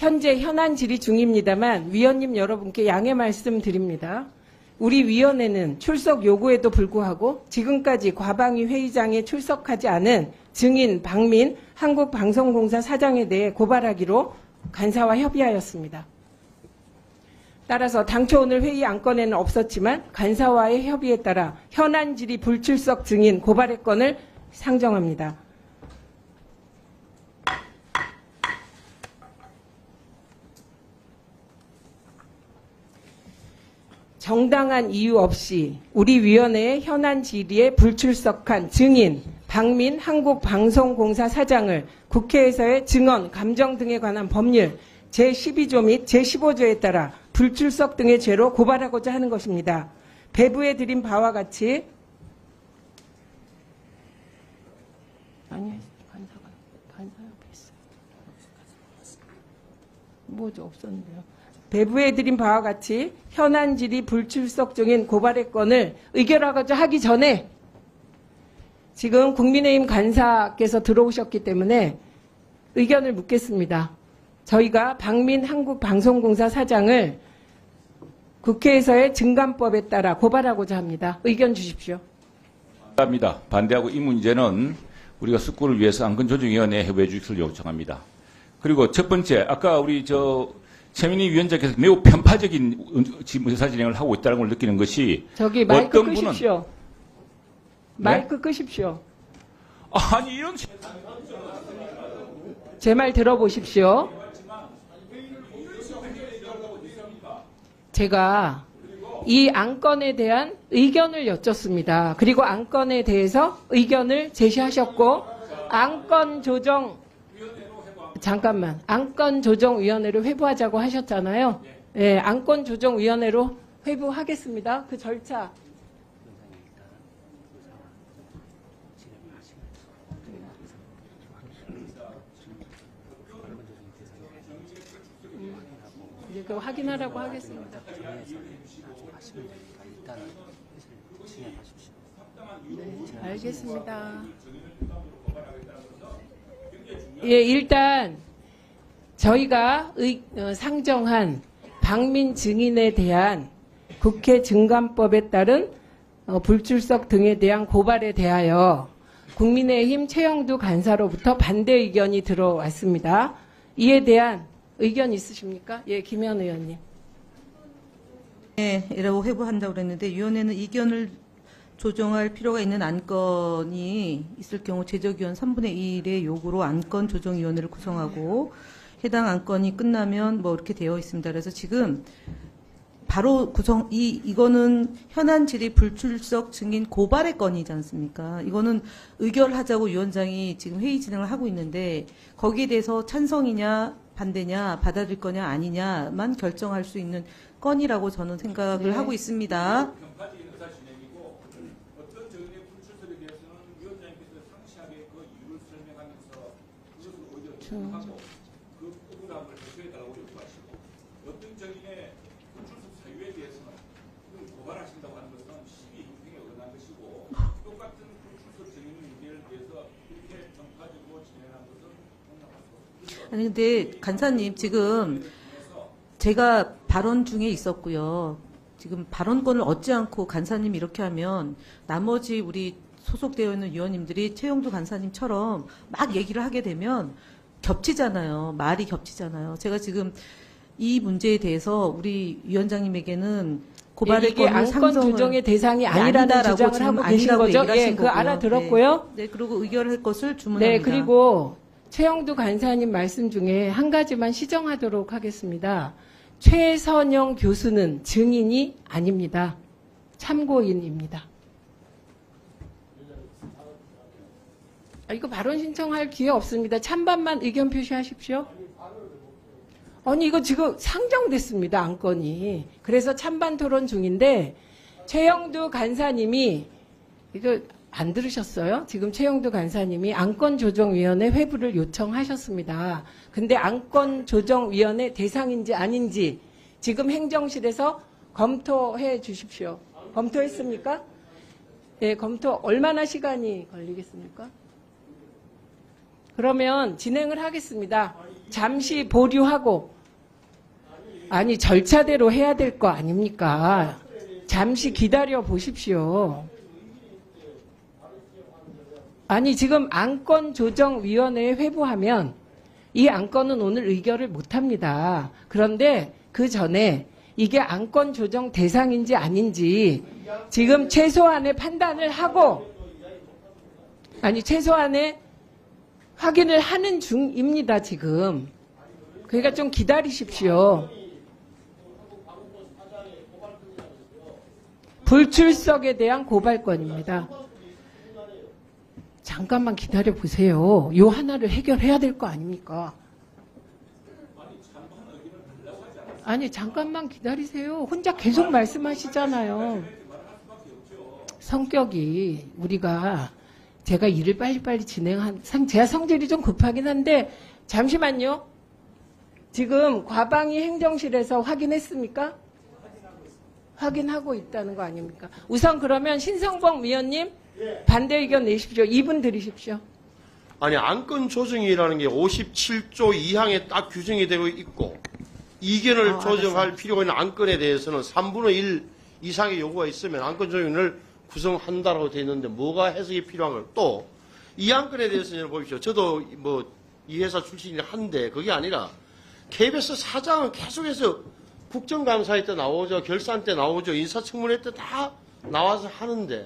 현재 현안 질의 중입니다만 위원님 여러분께 양해 말씀드립니다. 우리 위원회는 출석 요구에도 불구하고 지금까지 과방위 회의장에 출석하지 않은 증인 박민 한국방송공사 사장에 대해 고발하기로 간사와 협의하였습니다. 따라서 당초 오늘 회의 안건에는 없었지만 간사와의 협의에 따라 현안 질의 불출석 증인 고발의 건을 상정합니다. 정당한 이유 없이 우리 위원회의 현안 질의에 불출석한 증인 박민 한국방송공사 사장을 국회에서의 증언, 감정 등에 관한 법률 제12조 및 제15조에 따라 불출석 등의 죄로 고발하고자 하는 것입니다. 배부해 드린 바와 같이 아니 간사 옆에 있어요. 뭐죠 없었는데요. 배부해 드린 바와 같이 현안 질의 불출석 중인 고발의 건을 의결하고자 하기 전에 지금 국민의힘 간사께서 들어오셨기 때문에 의견을 묻겠습니다. 저희가 박민 한국방송공사 사장을 국회에서의 증감법에 따라 고발하고자 합니다. 의견 주십시오. 반대합니다. 반대하고 이 문제는 우리가 숙고를 위해서 안건조정위원회에 협의해 주시길 요청합니다. 그리고 첫 번째, 아까 우리 최민희 위원장께서 매우 편파적인 의사 진행을 하고 있다는 걸 느끼는 것이 저기 마이크 어떤 끄십시오. 분은 마이크 네? 끄십시오. 아니 이런 제 말 들어보십시오. 제가 이 안건에 대한 의견을 여쭙습니다. 그리고 안건에 대해서 의견을 제시하셨고 안건조정위원회로 회부하자고 하셨잖아요. 네, 안건조정위원회로 회부하겠습니다. 그 절차. 이제 그 확인하라고 하겠습니다. 네, 알겠습니다. 예, 일단 저희가 상정한 박민 증인에 대한 국회 증감법에 따른 불출석 등에 대한 고발에 대하여 국민의힘 최영두 간사로부터 반대 의견이 들어왔습니다. 이에 대한 의견 있으십니까? 예, 김현 의원님. 네, 이라고 회부한다고 그랬는데 위원회는 이견을 조정할 필요가 있는 안건이 있을 경우 제적위원 3분의 1의 요구로 안건조정위원회를 구성하고 해당 안건이 끝나면 뭐 이렇게 되어 있습니다. 그래서 지금 바로 이거는 현안 질의 불출석 증인 고발의 건이지 않습니까? 이거는 의결하자고 위원장이 지금 회의 진행을 하고 있는데 거기에 대해서 찬성이냐 반대냐 받아들일 거냐 아니냐만 결정할 수 있는 건이라고 저는 생각을 네. 하고 있습니다. 편파적인 의사 진행이고 어떤 증인의 불출석에 대해서는 위원장님께서 상세하게 그 이유를 설명하면서 그것을 오히려 주목하고 그 억울함을 해소해달라고 요구하시고 어떤 증인의 불출석 사유에 대해서는 고발하신다고 하는 것은 시비 형평에 어긋난 것이고 똑같은 불출석 증인 문제에 대해서 이렇게 편파적으로 진행하는 것은 용납할 수 없습니다. 아니 근데 간사님 지금 제가 발언 중에 있었고요. 지금 발언권을 얻지 않고 간사님 이렇게 하면 나머지 우리 소속되어 있는 위원님들이 최영두 간사님처럼 막 얘기를 하게 되면 겹치잖아요. 말이 겹치잖아요. 제가 지금 이 문제에 대해서 우리 위원장님에게는 고발의 이게 건을 안건 조정의 대상이 아니라는 주장을 하고 계신 거죠? 예, 그 알아들었고요. 네, 그리고 의결할 것을 주문합니다. 네, 그리고 최영두 간사님 말씀 중에 한 가지만 시정하도록 하겠습니다. 최선영 교수는 증인이 아닙니다. 참고인입니다. 이거 발언 신청할 기회 없습니다. 찬반만 의견 표시하십시오. 아니 이거 지금 상정됐습니다. 안건이. 그래서 찬반 토론 중인데 최영두 간사님이 이거 안 들으셨어요? 지금 최영두 간사님이 안건조정위원회 회부를 요청하셨습니다. 근데 안건조정위원회 대상인지 아닌지 지금 행정실에서 검토해 주십시오. 검토했습니까? 예, 검토 얼마나 시간이 걸리겠습니까? 그러면 진행을 하겠습니다. 잠시 보류하고, 아니, 절차대로 해야 될 거 아닙니까? 잠시 기다려 보십시오. 아니, 지금 안건조정위원회에 회부하면 이 안건은 오늘 의결을 못합니다. 그런데 그 전에 이게 안건조정 대상인지 아닌지 지금 최소한의 판단을 하고, 아니, 최소한의 확인을 하는 중입니다, 지금. 그러니까 좀 기다리십시오. 불출석에 대한 고발건입니다. 잠깐만 기다려 보세요. 요 하나를 해결해야 될 거 아닙니까? 아니, 잠깐만 기다리세요. 혼자 계속 말씀하시잖아요. 성격이 우리가 제가 일을 빨리빨리 제가 성질이 좀 급하긴 한데 잠시만요. 지금 과방위 행정실에서 확인했습니까? 확인하고 있다는 거 아닙니까? 우선 그러면 신성범 위원님 반대 의견 내십시오. 2분 드리십시오. 아니, 안건 조정이라는 게 57조 2항에 딱 규정이 되어 있고 이견을 조정할 필요가 있는 안건에 대해서는 3분의 1 이상의 요구가 있으면 안건 조정을 구성한다라고 되어 있는데 뭐가 해석이 필요한 걸 또 이 안건에 대해서는 보십시오. 저도 뭐 이 회사 출신이긴 한데 그게 아니라 KBS 사장은 계속해서 국정감사회 때 나오죠. 결산 때 나오죠. 인사청문회 때 다 나와서 하는데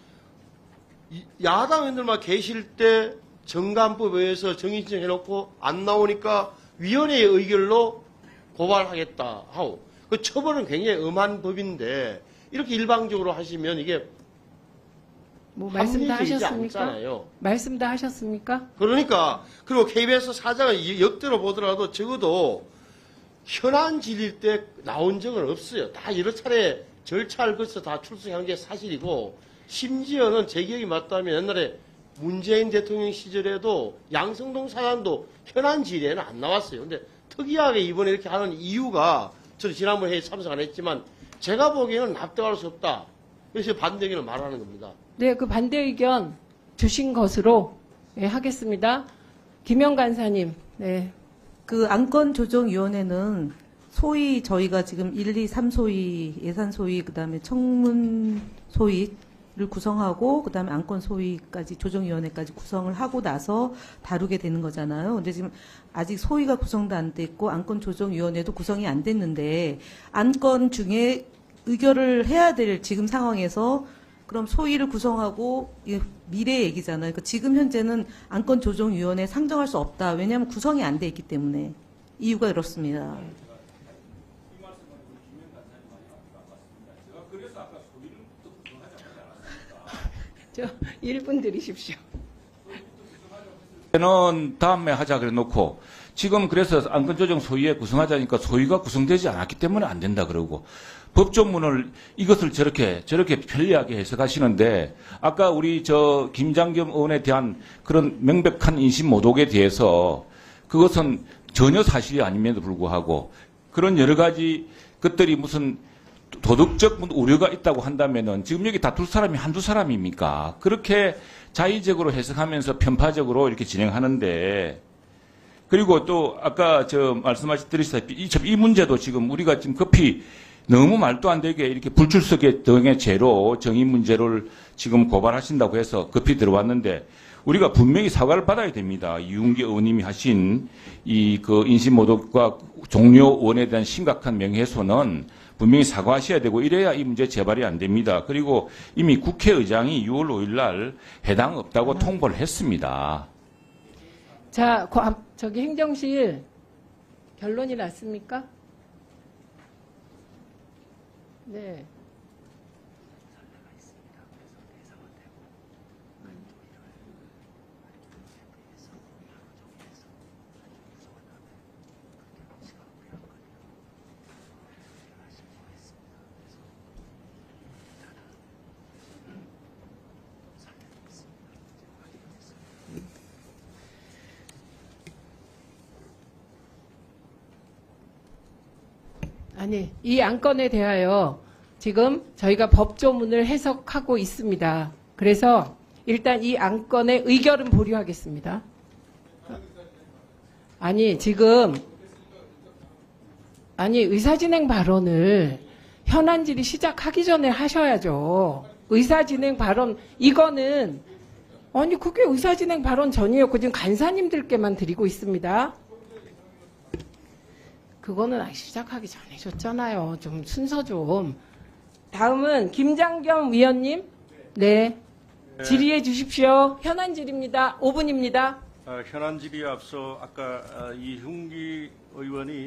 야당 의원들만 계실 때 정관법에 의해서 정의 신청해놓고 안 나오니까 위원회의 의결로 고발하겠다 하고 그 처벌은 굉장히 엄한 법인데 이렇게 일방적으로 하시면 이게 뭐 말씀 다 합리적이지 하셨습니까? 않잖아요. 말씀 다 하셨습니까? 그러니까 그리고 KBS 사장은 역대로 보더라도 적어도 현안 질의일 때 나온 적은 없어요. 다 여러 차례 절차를 거쳐 다 출석한 게 사실이고 심지어는 제 기억이 맞다면 옛날에 문재인 대통령 시절에도 양성동 사장도 현안 질의에는 안 나왔어요. 근데 특이하게 이번에 이렇게 하는 이유가 저는 지난번 회의에 참석 안 했지만 제가 보기에는 납득할 수 없다. 그래서 반대 의견을 말하는 겁니다. 네, 그 반대 의견 주신 것으로 하겠습니다. 김영 간사님. 네. 그 안건조정위원회는 소위 저희가 지금 1, 2, 3 소위, 예산 소위, 그 다음에 청문 소위를 구성하고, 그 다음에 안건 소위까지, 조정위원회까지 구성을 하고 나서 다루게 되는 거잖아요. 근데 지금 아직 소위가 구성도 안 됐고, 안건조정위원회도 구성이 안 됐는데, 안건 중에 의결을 해야 될 지금 상황에서 그럼 소위를 구성하고 이게 미래 얘기잖아요. 그러니까 지금 현재는 안건조정위원회 상정할 수 없다. 왜냐하면 구성이 안 돼 있기 때문에. 이유가 이렇습니다. 이 말씀은 우리 김영 간사님 많이 아깝습니다. 제가 그래서 아까 소위를 구성하지 않았습니까? 저 1분 드리십시오. 는 다음에 하자 그래 놓고 지금 그래서 안건조정 소위에 구성하자니까 소위가 구성되지 않았기 때문에 안 된다 그러고 법조문을 이것을 저렇게 편리하게 해석하시는데 아까 우리 김장겸 의원에 대한 그런 명백한 인신 모독에 대해서 그것은 전혀 사실이 아님에도 불구하고 그런 여러 가지 것들이 무슨 도덕적 우려가 있다고 한다면은 지금 여기 다툴 사람이 한두 사람입니까? 그렇게 자의적으로 해석하면서 편파적으로 이렇게 진행하는데 그리고 또 아까 말씀드렸다시피 이 문제도 지금 우리가 지금 급히 너무 말도 안 되게 이렇게 불출석 등의 죄로 정의 문제를 지금 고발하신다고 해서 급히 들어왔는데 우리가 분명히 사과를 받아야 됩니다. 이윤기 의원님이 하신 그 인신모독과 종료 의원에 대한 심각한 명예훼손은 분명히 사과하셔야 되고 이래야 이 문제 재발이 안 됩니다. 그리고 이미 국회의장이 6월 5일 날 해당 없다고 통보를 했습니다. 자, 저기 행정실 결론이 났습니까? 네. 아니, 이 안건에 대하여 지금 저희가 법조문을 해석하고 있습니다. 그래서 일단 이 안건의 의결은 보류하겠습니다. 아니, 지금, 아니, 의사진행 발언을 현안 질의 시작하기 전에 하셔야죠. 의사진행 발언, 이거는, 아니, 그게 의사진행 발언 전이었고, 지금 간사님들께만 드리고 있습니다. 그거는 아직 시작하기 전에 줬잖아요. 좀 순서 좀. 다음은 김장겸 위원님. 네. 질의해 주십시오. 현안 질의입니다. 5분입니다. 현안 질의에 앞서 아까 이흉기 의원이